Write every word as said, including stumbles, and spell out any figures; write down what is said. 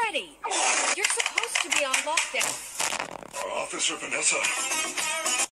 already. You're supposed to be on lockdown. Officer Vanessa.